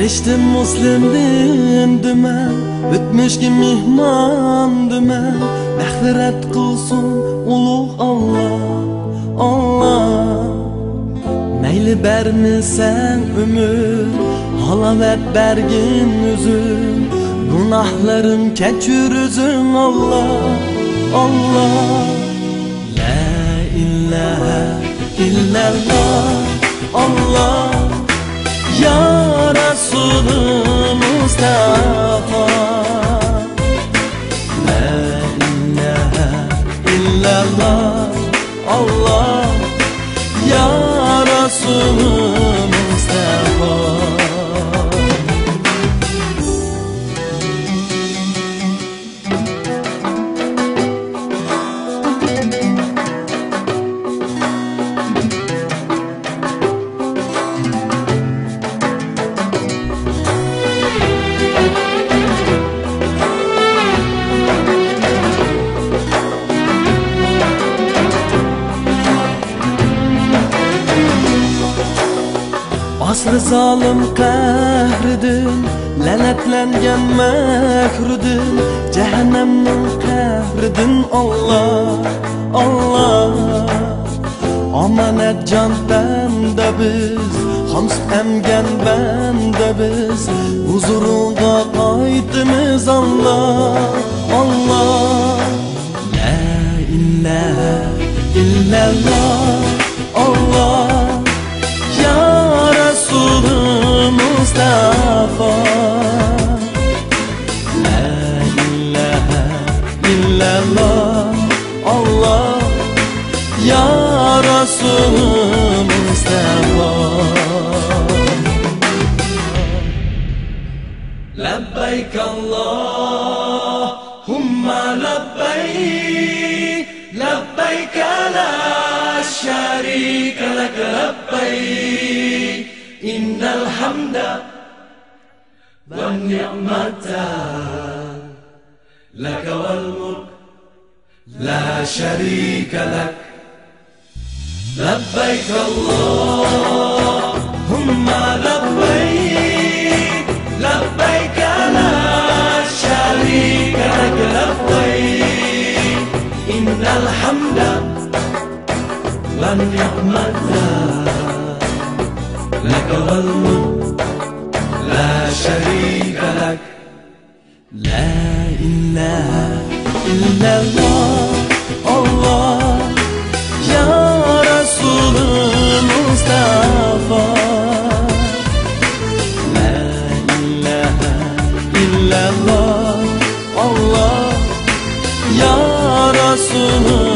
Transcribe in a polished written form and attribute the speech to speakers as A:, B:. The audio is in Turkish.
A: Eriştim muslimdin dümen, Ütmüşki mihman dümen, Mağfiret kılsın ulug' Allah, Allah. Meyli bermisen ömür, halavet bergin üzüm, Günahlarım keçürüzün Allah, Allah. La ilahe illallah, Allah. Ya Resulü Mustafa, La ilahe illallah, Allah. Ya Resulü Mustafa. Asrı zalim qahridin, lanatlangan makrudin, cehennemnin qahridin Allah, Allah. Amanet can bende biz, hams emgen bende biz, huzurunda qaytimiz Allah, Allah. La ilahe illallah, Allah. Mustafa, La ilahe illallah, Allah. Ya Resulü Mustafa. Labbayk Allahumma labbayk, labbayk la sharika lak, labbayk. Innal hamda wa ni'mata laka wal mulk la sharika lak. Labbaik Allahumma labbaik, labbaik la sharika lak, labbaik. Innal hamda wa ni'mata لك والملك لا شريك لك. لا إله إلا الله، الله. يا رسول المصطفى، لا إله إلا الله، الله. يا رسول